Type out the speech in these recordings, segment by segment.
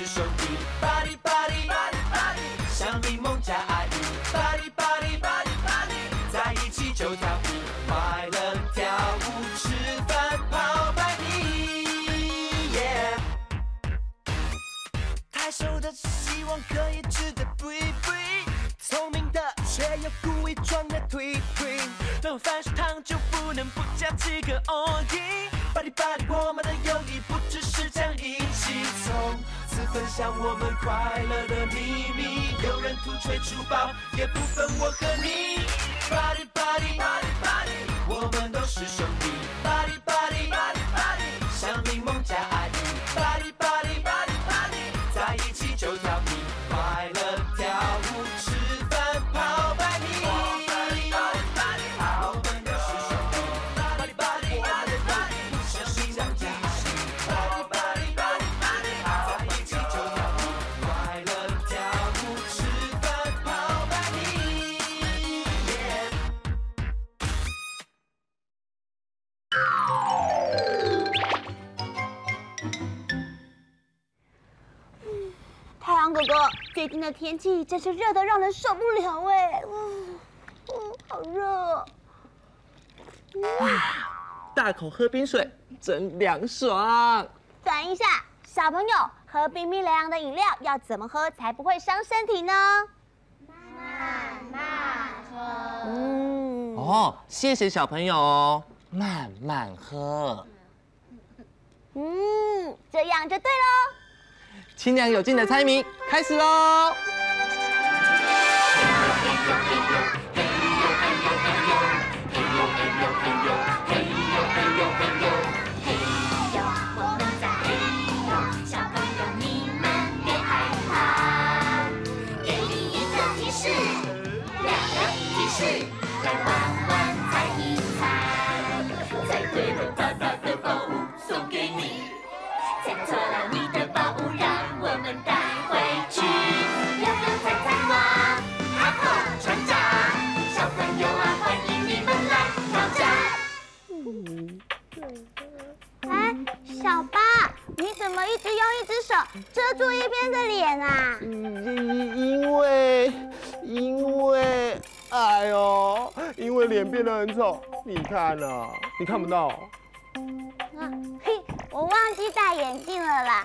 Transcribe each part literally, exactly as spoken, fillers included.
是兄弟。Body body body body， 像柠檬加爱玉。Body body body body， 在一起就跳舞，快乐跳舞，吃饭跑百米。Yeah， 太瘦的希望可以吃得 free free， 聪明的却又故意装的推推。但凡是糖就不能不加几个 all in。Body body， 我们的友谊不只是讲义气，从此分享我们快乐的秘密。有人土吹粗暴，也不分我和你。Body body body body， 我们都是兄弟。Body body body body， 像柠檬加爱玉。Body body body body， 在一起就调皮，快乐跳舞，吃饭跑百米。 太阳哥哥，最近的天气真是热得让人受不了哎，嗯嗯，好热哦。 大口喝冰水，真凉爽。 等一下，小朋友，喝冰冰凉凉的饮料要怎么喝才不会伤身体呢？ 慢慢喝。 嗯。 哦，谢谢小朋友哦，慢慢喝。 嗯，这样就对喽。 清凉有劲的猜谜开始喽！ 一直用一只手遮住一边的脸啊？ 因因为因为哎呦，因为脸变得很丑，你看啊，你看不到。 啊，嘿，我忘记戴眼镜了啦。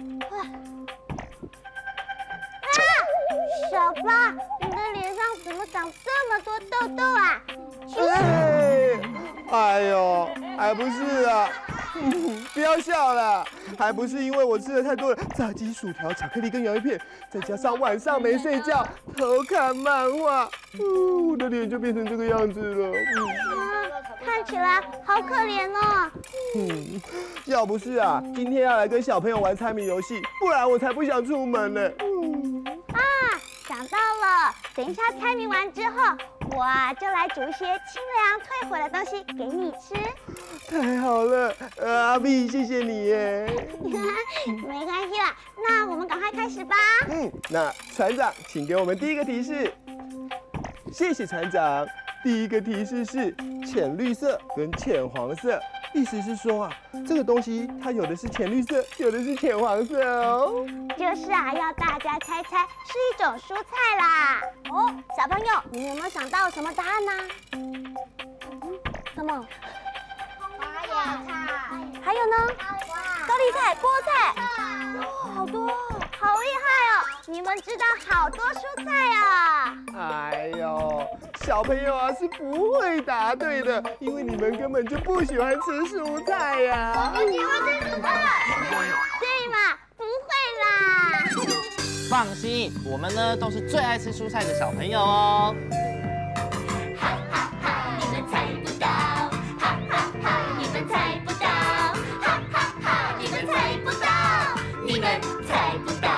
啊，小八，你的脸上怎么长这么多痘痘啊？ 哎，哎呦，还不是啊。不要笑了，还不是因为我吃了太多的炸鸡、薯条、巧克力跟洋芋片，再加上晚上没睡觉，偷看漫画，嗯，我的脸就变成这个样子了。嗯啊，看起来好可怜哦。 嗯，要不是啊，今天要来跟小朋友玩猜谜游戏，不然我才不想出门呢。嗯， 啊，想到了，等一下猜谜完之后，我啊就来煮一些清凉退火的东西给你吃。 太好了，呃，阿碧，谢谢你耶。 没关系啦，那我们赶快开始吧。 嗯，那船长，请给我们第一个提示。谢谢船长。第一个提示是浅绿色跟浅黄色，意思是说啊，这个东西它有的是浅绿色，有的是浅黄色哦。 就是啊，要大家猜猜是一种蔬菜啦。哦，小朋友，你们有没有想到什么答案呢？嗯，什么？ 花椰菜。 还有呢？高丽菜、菠菜。哦，好多，好厉害哦！你们知道好多蔬菜啊。 哎呦，小朋友啊是不会答对的，因为你们根本就不喜欢吃蔬菜呀。 我们喜欢吃蔬菜。 对嘛，不会啦。 放心，我们呢都是最爱吃蔬菜的小朋友哦。 哈哈哈，你们猜不到，哈哈哈，你们猜不到，哈哈哈，你们猜不到，你们猜不到。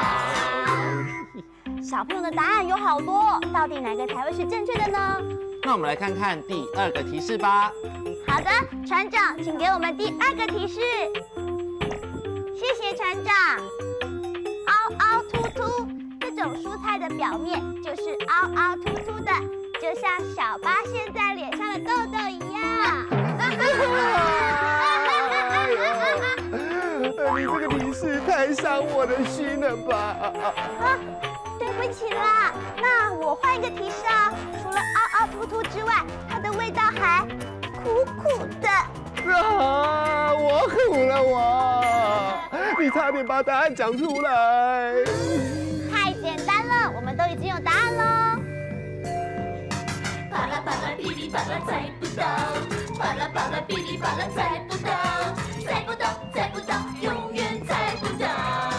小朋友的答案有好多，到底哪个才会是正确的呢？ 那我们来看看第二个提示吧。 好的，船长，请给我们第二个提示。谢谢船长。凹凹凸凸，这种蔬菜的表面就是凹凹凸凸的，就像小八现在脸上的痘痘一样。 你这个提示太伤我的心了吧？ 啊，对不起啦，那我换一个提示啊，除了凹凹凸凸之外，它的味道还苦苦的。 啊，我苦了我！你差点把答案讲出来。 太简单了，我们都已经有答案喽。 巴拉巴拉噼里啪啦猜不到，巴拉巴拉噼里啪啦猜不到，猜不到猜不到，永远猜不到。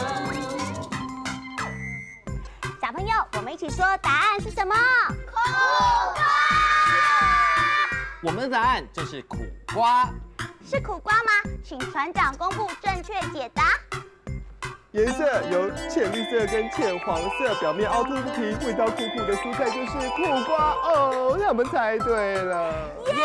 小朋友，我们一起说答案是什么？苦瓜。 我们的答案就是苦瓜。 是苦瓜吗？请船长公布正确解答。 颜色由浅绿色跟浅黄色，表面凹凸不平，味道苦苦的蔬菜就是苦瓜哦。他们猜对了， 耶！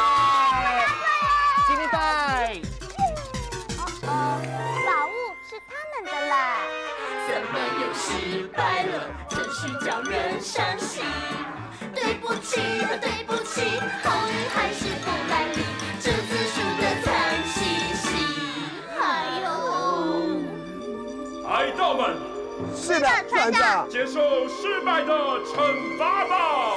吉利拜！ 哦哦，宝物是他们的啦。 怎么又失败了？真是叫人伤心。对不起，对不起，好运还是不来临，这次输得惨兮兮。哎呦！ 海盗们， 是的，船长。 接受失败的惩罚吧！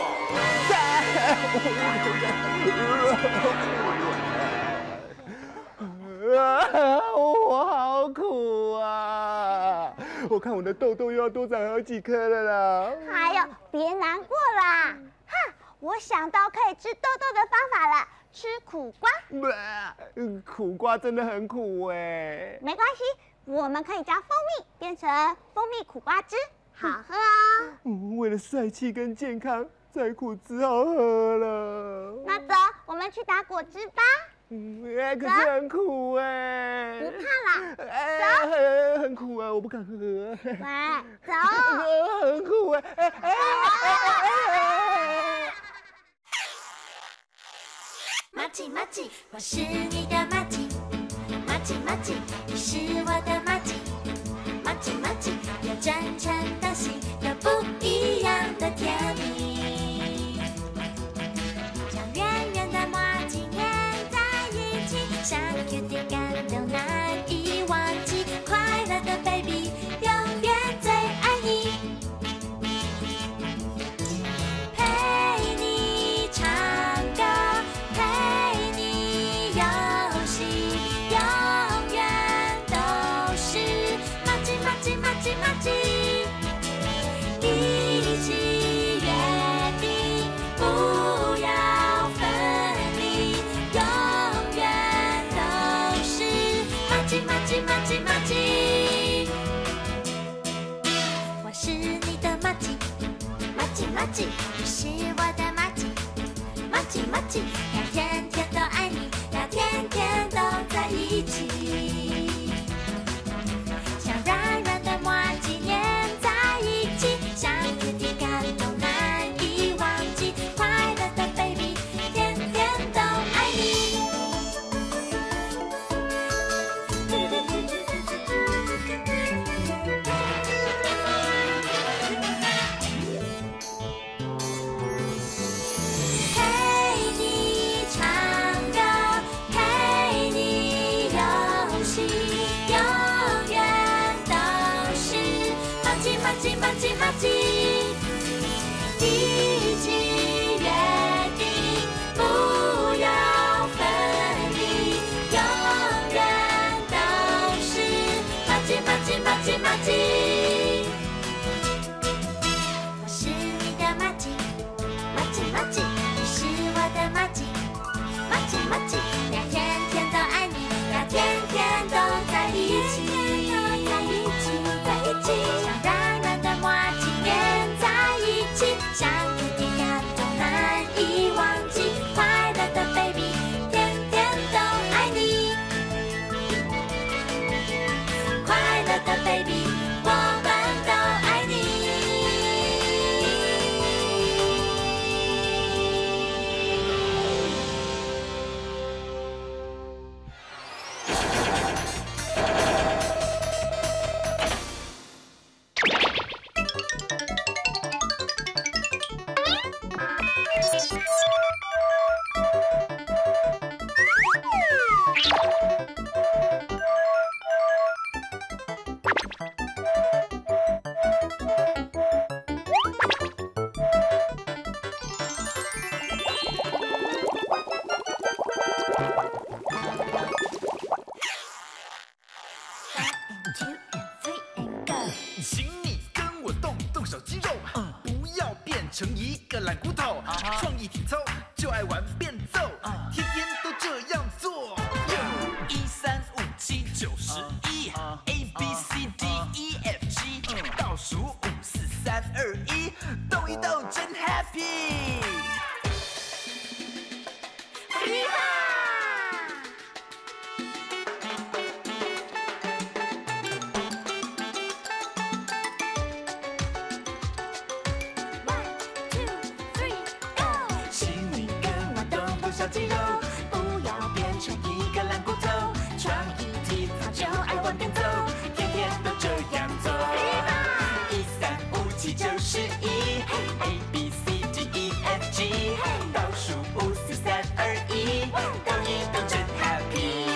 我好苦啊！我看我的痘痘又要多长好几颗了啦。 还有，别难过啦。哈，我想到可以治痘痘的方法了，吃苦瓜。 苦瓜真的很苦哎。 没关系，我们可以加蜂蜜，变成蜂蜜苦瓜汁，好喝哦。 嗯，为了帅气跟健康，再苦只好喝了。 那走，我们去打果汁吧。 嗯，哎，可是很苦哎。 不怕啦， 哎，很很苦啊，我不敢喝。 来，走。 很苦哎哎哎哎！ 马吉马吉，我是你的马吉，马吉马吉，你是我的马吉，马吉马吉，有真诚的心，有不一样的甜蜜，像圆圆的马吉粘在一起，像 Q 的感动难以忘记，快乐的 baby 永远最爱你，陪你唱歌，陪你游戏，永远都是马吉马吉马吉马吉，一起约定不要分离，永远都是马吉马吉马吉马吉。我是你的马吉，马吉马吉，你是我的马吉，马吉马吉，要天天都爱你，要天天都在一起，像软软的麻吉粘在一起，像天地感动难以忘记，快乐的 baby 天天都爱你。陪你 two and three and go。 请你跟我动动手肌肉，不要变成一个懒骨头。创意体操就爱玩变奏，天天都这样做。一三五七九十一 ，A B C D E F G， 倒数五四三二一，动一动真 happy。 小肌肉，不要变成一个懒骨头。创意体操就爱玩变奏，天天都这样做。一三五七九十一 ，A B C D E F G， 倒数五四三二一，动一动真 happy。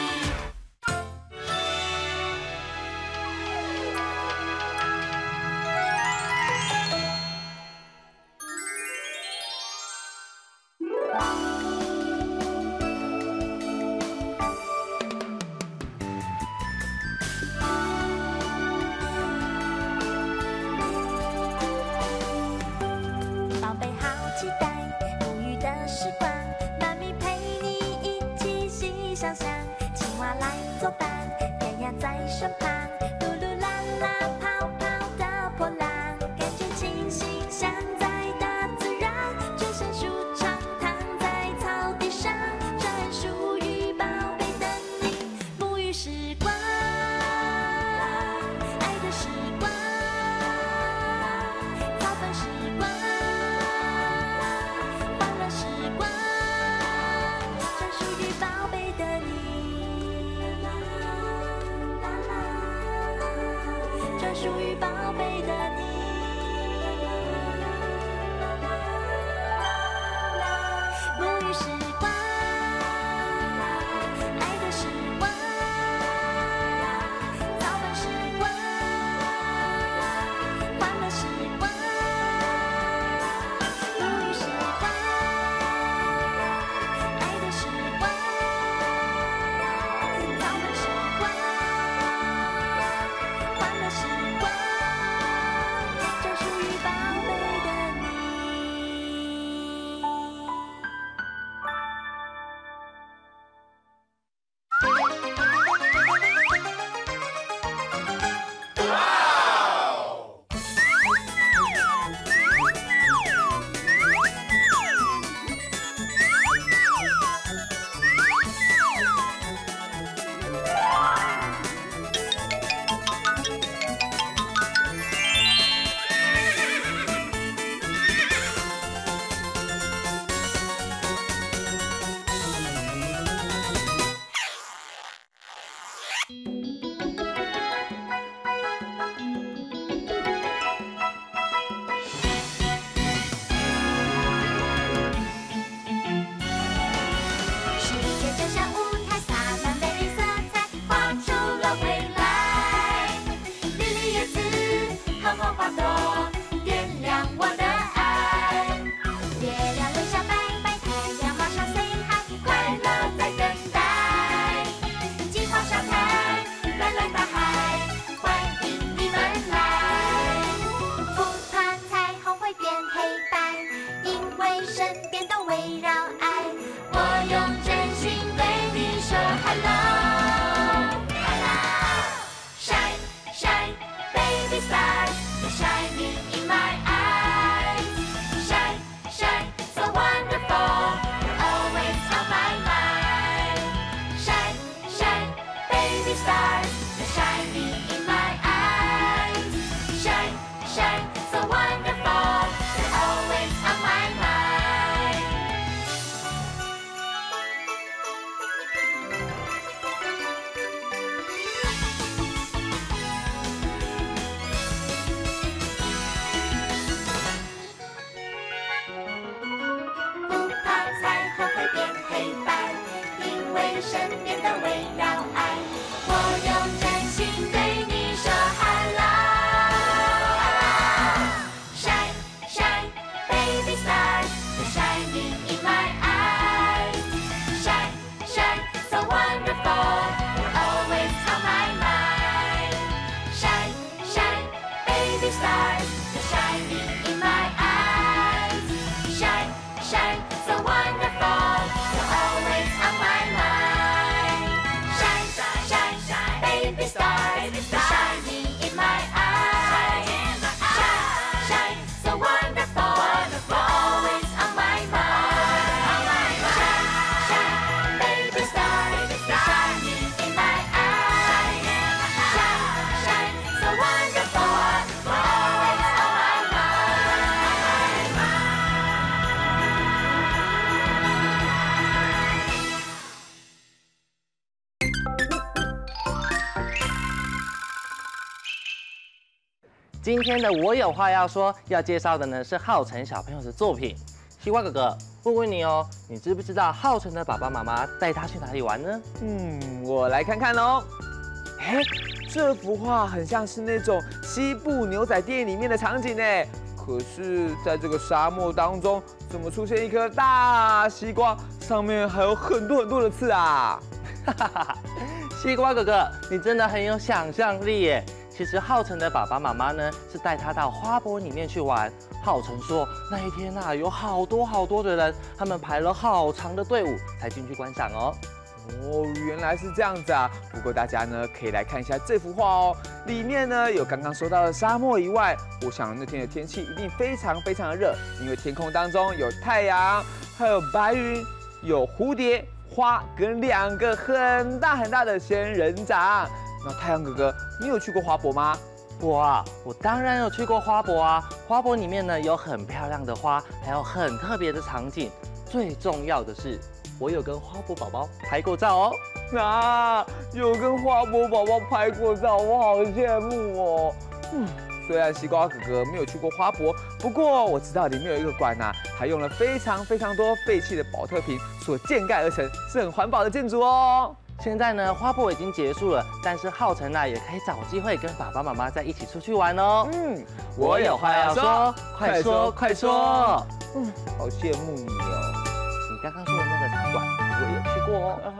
今天的我有话要说，要介绍的呢是浩辰小朋友的作品。西瓜哥哥，问问你哦，你知不知道浩辰的爸爸妈妈带他去哪里玩呢？ 嗯，我来看看哦。哎，这幅画很像是那种西部牛仔电影里面的场景呢。可是，在这个沙漠当中，怎么出现一颗大西瓜，上面还有很多很多的刺啊？ 哈哈哈！西瓜哥哥，你真的很有想象力耶。其实浩辰的爸爸妈妈呢，是带他到花博里面去玩。浩辰说，那一天啊，有好多好多的人，他们排了好长的队伍才进去观赏哦。 哦，原来是这样子啊！不过大家呢可以来看一下这幅画哦，里面呢有刚刚说到的沙漠以外，我想那天的天气一定非常非常的热，因为天空当中有太阳，还有白云，有蝴蝶、花跟两个很大很大的仙人掌。那太阳哥哥，你有去过花博吗？ 我啊，我当然有去过花博啊。花博里面呢有很漂亮的花，还有很特别的场景。最重要的是，我有跟花博宝宝拍过照哦。 啊，有跟花博宝宝拍过照，我好羡慕哦。嗯，虽然西瓜哥哥没有去过花博，不过我知道里面有一个馆呐、啊，还用了非常非常多废弃的保特瓶所建盖而成，是很环保的建筑哦。 现在呢，花博已经结束了，但是浩辰啊，也可以找机会跟爸爸妈妈在一起出去玩哦。 嗯， 我有话要说，快说快说。 嗯，好羡慕你哦。 你刚刚说的那个场馆，我也去过哦。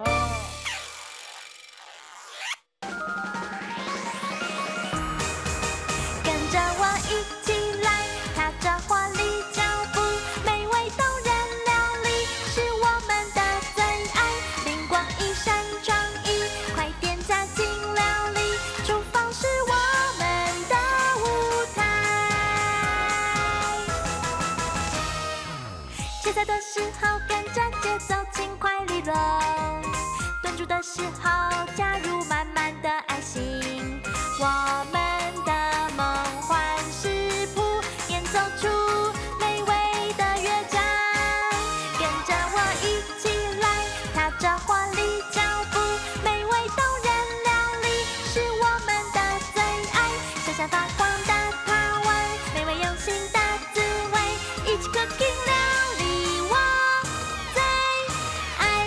跟着我一起来，踏着华丽脚步，美味动人料理是我们的最爱。灵光一闪创意，快点加进料理，厨房是我们的舞台。切菜的时候跟着节奏轻快利落，炖煮的时候加入满满的爱心。我们的梦幻食谱演奏出美味的乐章，跟着我一起来，踏着华丽脚步，美味动人料理是我们的最爱。闪闪发光的塔湾，美味用心的滋味，一起 cooking 料理我最爱。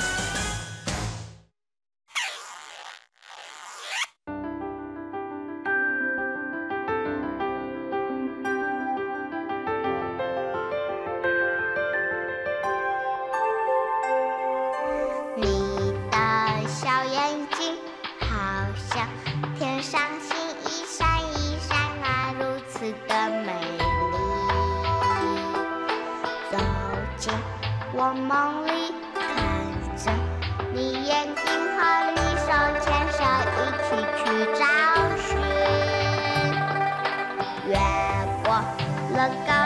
你的小眼睛好像天上星，一闪一闪啊，如此的美丽。走进我梦里，看着你眼睛，和你手牵手，一起去找寻。越过了高